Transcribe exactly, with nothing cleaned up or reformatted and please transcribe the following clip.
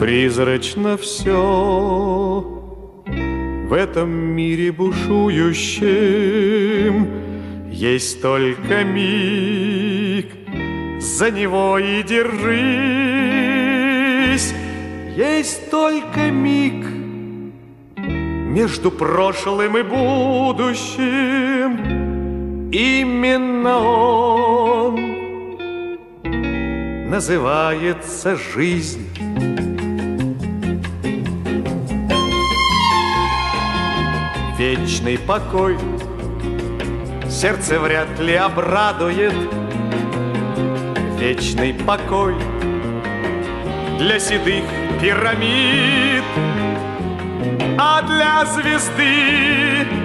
Призрачно все в этом мире бушующем. Есть только миг, за него и держись. Есть только миг между прошлым и будущим. Именно он называется жизнь. Вечный покой сердце вряд ли обрадует. Вечный покой для седых пирамид, а для звезды